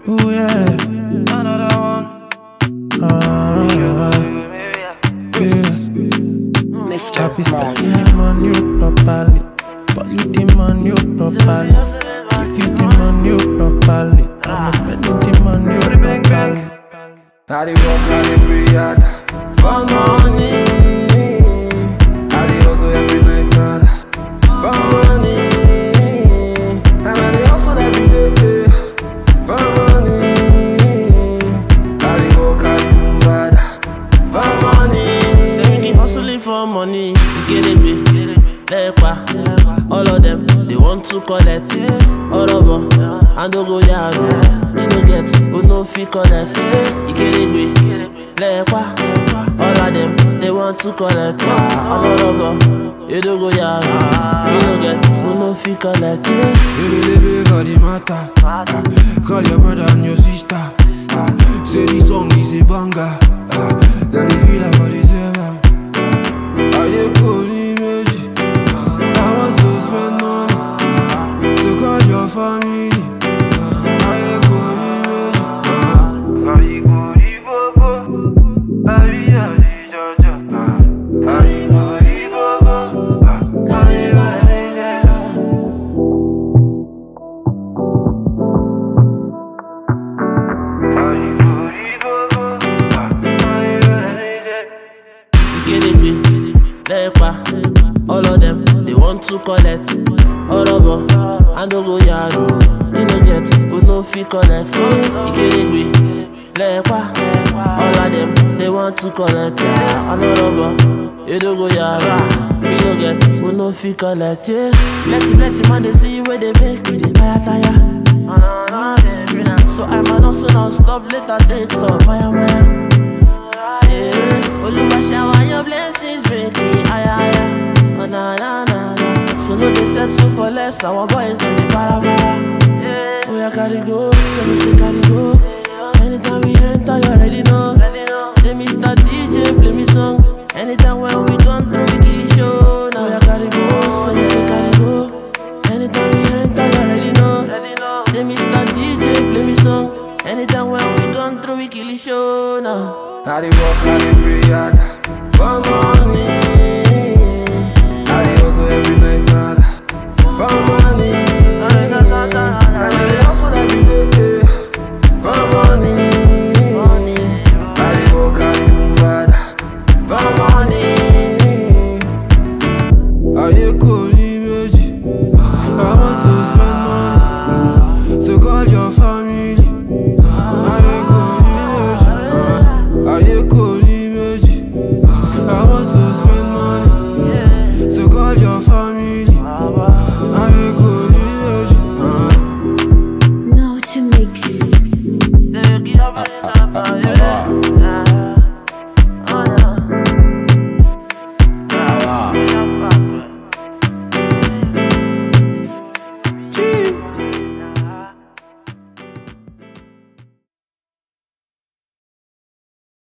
Ooh yeah. Another one. Yeah. Mr. Happy Marz. spending on you properly, but you demand you properly. If you demand you properly, I'ma spend the money you properly. I dey work, I dey pray hard for money. I dey hustle every night, nada for money. And I dey hustle every day for money. I dey work, I dey move hard for money. Say we keep hustling for money, you get it, babe. All of them, they want to collect. All over, and don't go yaro. You no get, who no fee collect. You get it, babe. All of them, they want to collect. All over, you don't go yaro. You no get, who no fee collect. Baby, for the matter. Call your brother and your sister. Say the song is a banger. Then they feel like for the server. I cool image. I want to spend money. So call your family. I cool image. All of them, they want to collect. All over, and don't go yaro. You no get, who no fee collect. You get it, all of them, they want to collect. And all over, you don't go yaro. You no get, who no fee collect. Plenty man, they see you where they make me, they tire. So I'm an also non-stop, later dates stop, Maya. Oluwa shower your blessings, make me higher. Oh na na na na. So no they settle for less. Our boys don't they para. Oh yeah, carry go, so me say carry go. Anytime we enter, you already know. Say Mr. DJ, play me song. Anytime when we come through, we kill the show. Now yeah, carry go, so me say carry go. Anytime we enter, you already know. Say Mr. DJ, play me song. Anytime when we come through, we kill the show now. I dey work, I dey pray hard for money. I dey hustle every night, nada for money. And I dey hustle every day for money. I dey work, I dey move hard for money. I dey cool image. I want to spend money, so call your family. I dey cool image. I cool image. I want to spend money, so call your family. I cool image. Now to mix.